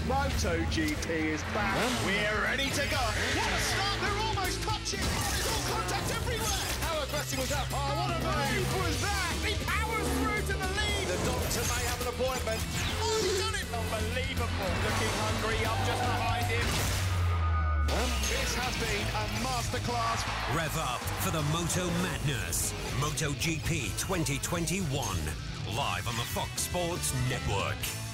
MotoGP is back. We're ready to go. What a start! They're almost touching. There's all contact everywhere. How aggressive was that? Oh, what a move was that! He powers through to the lead. The doctor may have an appointment. Oh, he's done it! Unbelievable. Looking hungry up just behind him. This has been a masterclass. Rev up for the Moto Madness. MotoGP 2021. Live on the Fox Sports Network.